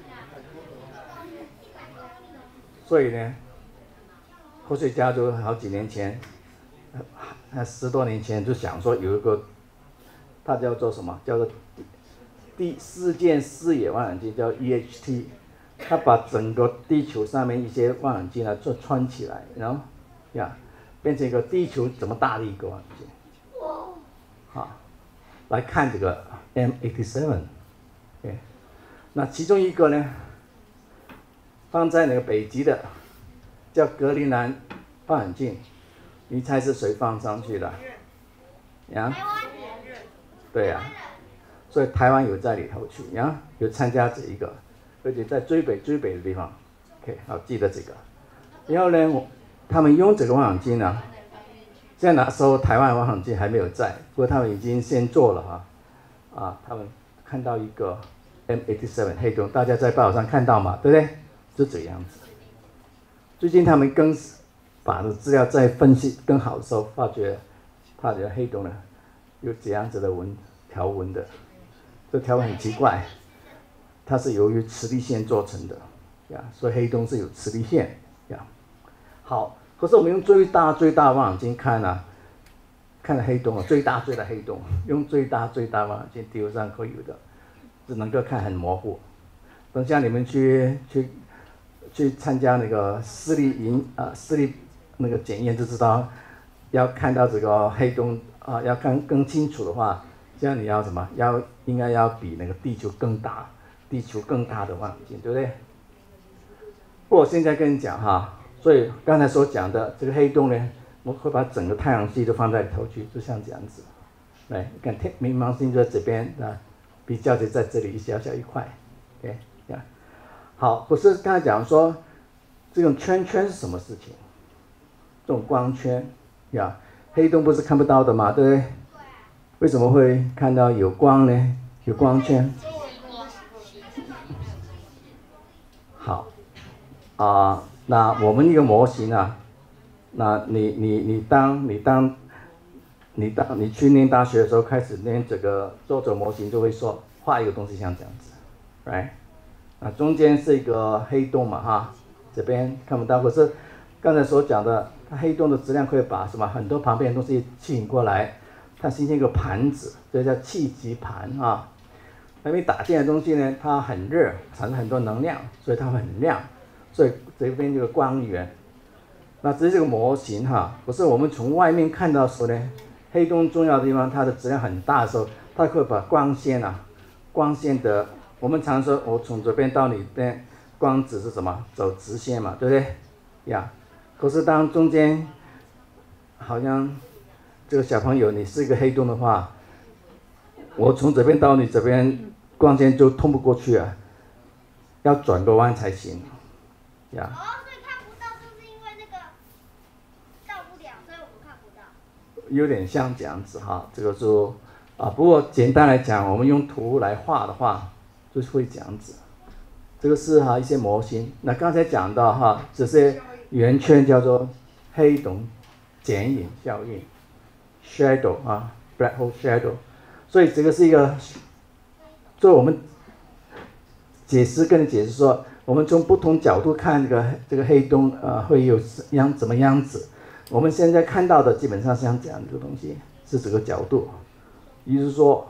所以呢？科学家就好几年前，呃，十多年前就想说有一个，它叫做什么？叫做第四件视野望远镜，叫 E H T， 它把整个地球上面一些望远镜呢做穿起来，然后呀，变成一个地球这么大的一个望远镜，好，来看这个 M 八十七， 对，那其中一个呢，放在那个北极的。叫格陵兰望远镜，你猜是谁放上去的？呀？对呀、啊，所以台湾有在里头去，呀，有参加这一个，而且在最北最北的地方 ，OK， 好，记得这个。然后呢，我他们用这个望远镜呢，现在那时候台湾望远镜还没有在，不过他们已经先做了哈，啊，他们看到一个 M 八十七 黑洞，大家在报纸上看到嘛，对不对？就这样子。最近他们更把的资料再分析更好的时候，发觉它的黑洞呢有这样子的纹条纹的，这条纹很奇怪，它是由于磁力线做成的呀，所以黑洞是有磁力线呀。好，可是我们用最大最大望远镜看啊，看黑洞啊，最大最大黑洞，用最大最大望远镜丢上可以的，只能够看很模糊。等下你们去去。去参加那个视力营啊，视力那个检验就知道，要看到这个黑洞啊，要看更清楚的话，这样你要什么？要应该要比那个地球更大，地球更大的望远镜，对不对？不过我现在跟你讲哈，所以刚才所讲的这个黑洞呢，我会把整个太阳系都放在里头去，就像这样子。来，你看天冥王星就在这边啊，比较就在这里一小小一块 ，OK， 这样。好，可是刚才讲说，这种圈圈是什么事情？这种光圈，呀，黑洞不是看不到的嘛，对不对？为什么会看到有光呢？有光圈。好，啊、呃，那我们一个模型啊， 那你你你当你当你当你去念大学的时候，开始念这个作者模型，就会说画一个东西像这样子 ，right？ 啊，中间是一个黑洞嘛哈，这边看不到，可是刚才所讲的，它黑洞的质量可以把什么很多旁边的东西吸引过来，它形成一个盘子，这叫气极盘啊。因为打进来的东西呢，它很热，产生很多能量，所以它会很亮，所以这边这个光源。那只是这个模型哈，不是我们从外面看到的时候呢，黑洞重要的地方，它的质量很大的时候，它会把光线啊，光线的，我们常说我从这边到你边，光子是什么？走直线嘛，对不对？呀，可是当中间好像这个小朋友你是一个黑洞的话，我从这边到你这边，光线就通不过去啊，要转个弯才行，呀。 哦，所以看不到，就是因为那个到不了，所以我们看不到。 有点像这样子哈，这个就啊，不过简单来讲，我们用图来画的话，就是会这样子。这个是哈一些模型。那刚才讲到哈，这些圆圈叫做黑洞剪影效应 ，shadow 啊 ，black hole shadow。所以这个是一个，所以我们解释跟你解释说，我们从不同角度看这个这个黑洞啊、呃，会有样怎么样子。我们现在看到的基本上是像这样的东西，是这个角度，也就是说，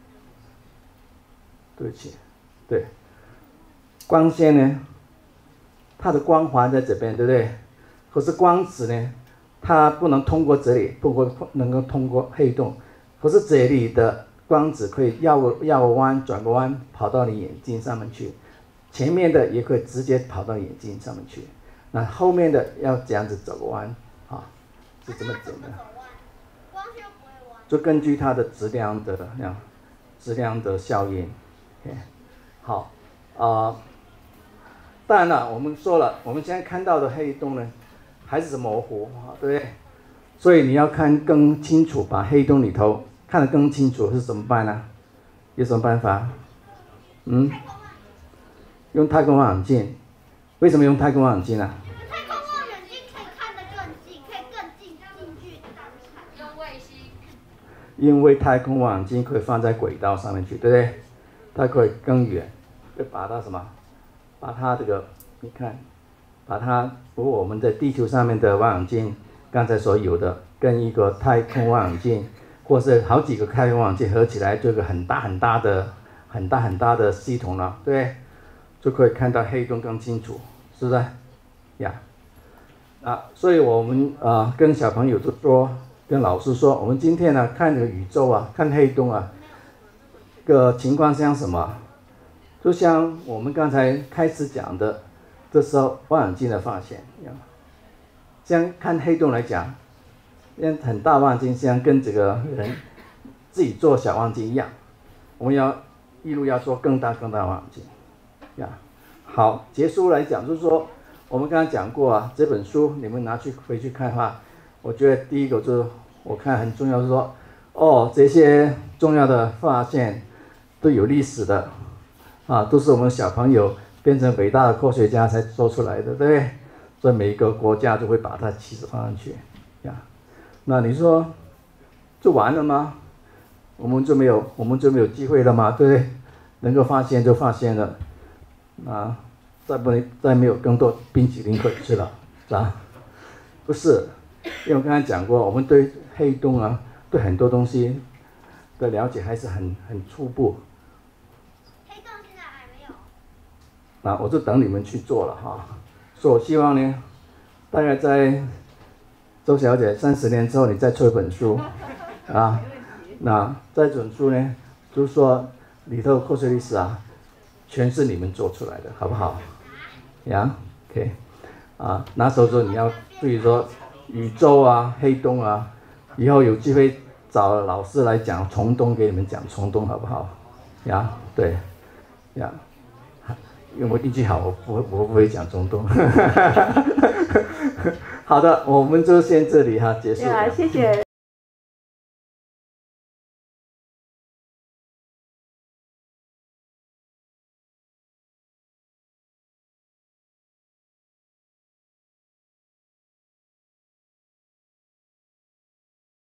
对不起，对，光线呢，它的光环在这边，对不对？可是光子呢，它不能通过这里，不过能够通过黑洞。可是这里的光子可以绕个绕个弯，转个弯，跑到你眼睛上面去；前面的也可以直接跑到眼睛上面去。那后面的要这样子走个弯，啊，是这么简单。 光线不会弯。 就根据它的质量的那样，质量的效应。Okay. 好，啊、呃，当然了，我们说了，我们现在看到的黑洞呢，还是模糊，对不对？所以你要看更清楚，把黑洞里头看得更清楚是怎么办呢？有什么办法？嗯？用太空望远镜。为什么用太空望远镜呢？ 太空望远镜可以看得更近，可以更近近距离看。 用卫星。 因为太空望远镜可以放在轨道上面去，对不对？它可以更远，会把它什么？把它这个，你看，把它，如果我们在地球上面的望远镜。刚才所有的跟一个太空望远镜，或是好几个太空望远镜合起来，做一个很大很大的、很大很大的系统了，对不对？就可以看到黑洞更清楚，是不是？呀，啊，所以我们啊、呃、跟小朋友就说，跟老师说，我们今天呢看这个宇宙啊，看黑洞啊，个情况像什么？就像我们刚才开始讲的，这时候望远镜的发现一样。像看黑洞来讲，像很大望远镜，像跟这个人自己做小望远镜一样，我们要一路要做更大更大望远镜，呀，好，结束来讲就是说，我们刚才讲过啊，这本书你们拿去回去看的话，我觉得第一个就是我看很重要，是说，哦，这些重要的发现都有历史的，啊，都是我们小朋友变成伟大的科学家才做出来的，对不对？所以每一个国家就会把它旗子放上去，呀，那你说就完了吗？我们就没有我们就没有机会了吗？对不对？能够发现就发现了，啊，再不再没有更多冰淇淋可以吃了，是吧？不是，因为我刚才讲过，我们对黑洞啊，对很多东西的了解还是很很初步。 黑洞现在还没有。 那我就等你们去做了哈。所以我希望呢，大概在周小姐三十年之后，你再出一本书，啊，那这本书呢，就是说里头科学历史啊，全是你们做出来的，好不好？呀 ，OK， 啊，那时候说你要注意说宇宙啊、黑洞啊，以后有机会找老师来讲虫洞，给你们讲虫洞，好不好？呀，对，呀。因为我运气好，我不我不会讲中东。好的，我们就先这里哈结束。 谢谢。